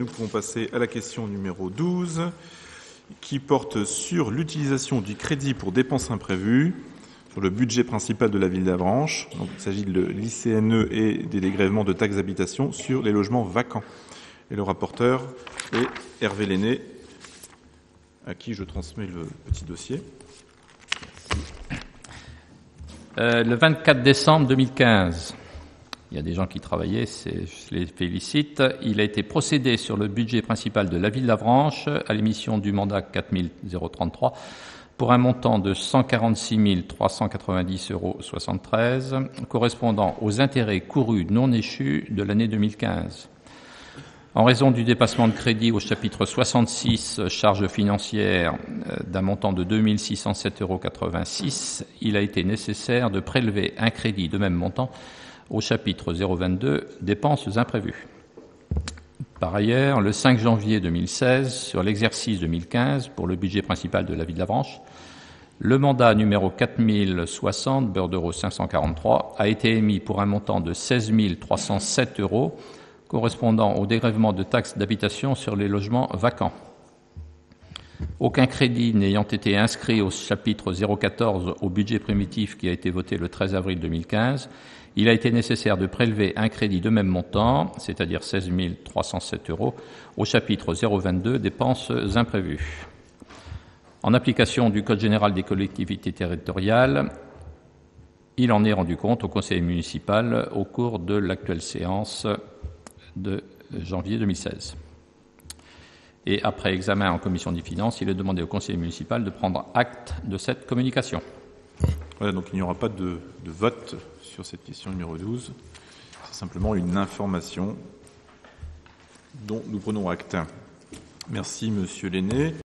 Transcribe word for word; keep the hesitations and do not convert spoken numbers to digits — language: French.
pouvons passer à la question numéro douze, qui porte sur l'utilisation du crédit pour dépenses imprévues sur le budget principal de la ville d'Avranches. Donc, il s'agit de l'I C N E et des dégrèvements de taxes d'habitation sur les logements vacants. Et le rapporteur est Hervé Lenné, à qui je transmets le petit dossier. Euh, le vingt-quatre décembre deux mille quinze, il y a des gens qui travaillaient, c'est, je les félicite, il a été procédé sur le budget principal de la ville d'Avranches à l'émission du mandat quatre mille trente-trois pour un montant de cent quarante-six mille trois cent quatre-vingt-dix euros soixante-treize, correspondant aux intérêts courus non échus de l'année deux mille quinze. En raison du dépassement de crédit au chapitre soixante-six, charges financières, d'un montant de deux mille six cent sept euros quatre-vingt-six, il a été nécessaire de prélever un crédit de même montant au chapitre zéro vingt-deux, dépenses imprévues. Par ailleurs, le cinq janvier deux mille seize, sur l'exercice deux mille quinze, pour le budget principal de la ville d'Avranches, le mandat numéro quatre mille soixante, beurre d'euros cinq cent quarante-trois, a été émis pour un montant de seize mille trois cent sept euros, correspondant au dégrèvement de taxes d'habitation sur les logements vacants. Aucun crédit n'ayant été inscrit au chapitre zéro quatorze au budget primitif qui a été voté le treize avril deux mille quinze, il a été nécessaire de prélever un crédit de même montant, c'est-à-dire seize mille trois cent sept euros, au chapitre zéro vingt-deux, dépenses imprévues. En application du Code général des collectivités territoriales, il en est rendu compte au conseil municipal au cours de l'actuelle séance de janvier deux mille seize. Et après examen en commission des finances, il est demandé au conseil municipal de prendre acte de cette communication. Voilà, donc il n'y aura pas de, de vote sur cette question numéro douze. C'est simplement une information dont nous prenons acte. Merci, Monsieur Lenné.